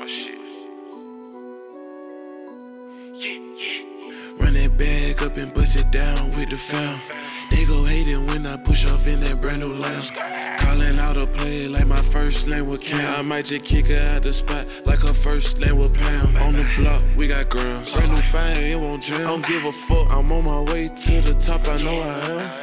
shit. Run that bag up and bust it down with the fam. They go hating when I push off in that brand new lamb. Calling out a play like my first name was Cam. I might just kick her out the spot like her first name was Pam. On the block, we got grams. Brand new fire, it won't jam. I don't give a fuck, I'm on my way to the top, I know I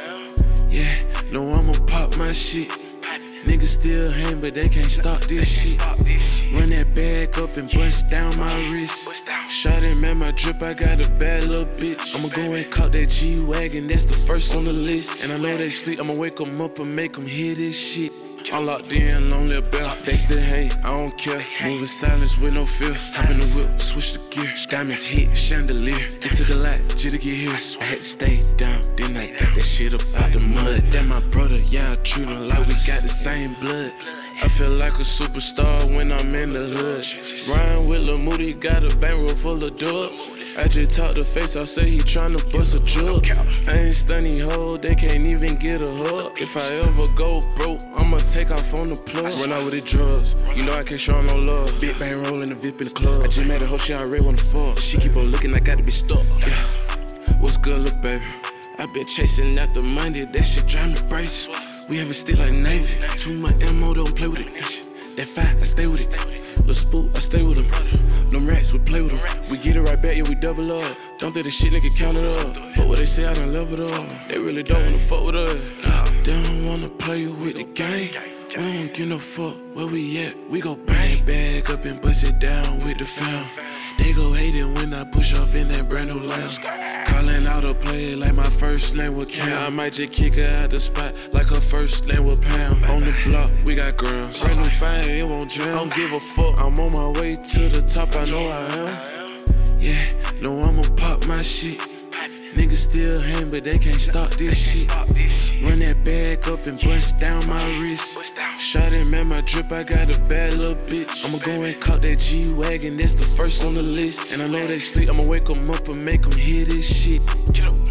am. Yeah, no, I'ma pop my shit. Niggas still hang, but they can't stop this shit. Run that bag up and bust down my wrist. Shot him at my drip, I got a bad little bitch. I'ma go and cop that G-Wagon, that's the first on the list. And I know they sleep, I'ma wake them up and make them hear this shit. I'm locked in, lonely bell. They still hate, I don't care. Moving silence with no fear. Hop in the whip, switch the gear. Diamonds hit, chandelier. It took a lot just to get here. I had to stay down, then I got that shit up out the mud. That my brother, yeah, I treat him like we got the same blood. I feel like a superstar when I'm in the hood. Ryan with Lil Moody, got a bankroll full of dubs. I just talked to face, I say he tryna bust a jug. I ain't stunning hoe, they can't even get a hug. If I ever go broke, I'ma take off on the plug. Run out with the drugs, you know I can't show no love. Big bang rollin' the VIP in the club. I just made a hoe, she already wanna fuck. She keep on looking, I got to be stuck. Yeah, what's good, look baby? I been chasing after money, that shit drive me crazy. We have it still like Navy. Too much ammo, don't play with it. That fight, I stay with it. Lil' Spook, I stay with them. Them rats, we play with them. We get it right back, yeah, we double up. Don't think the shit nigga count it up. Fuck what they say, I done leveled up. They really don't wanna fuck with us. They don't wanna play with the game. We don't give no fuck where we at. We go bang, bag up and bust it down with the fam. They go hating when I push off in that brand new lamb. Calling out a play like my first name was Cam. I might just kick her out the spot like her first name was Pam. On the block, we got grams. Brand new fire, it won't jam. I don't give a fuck, I'm on my way to the top, I know I am. Yeah, no, I'ma pop my shit. Niggas still hang, but they can't stop this shit. Run that bag up and bust down my wrist. Shot him at my drip, I got a bad little bitch. I'ma go and cop that G-Wagon, that's the first on the list. And I know they sleep, I'ma wake them up and make them hear this shit. Get up.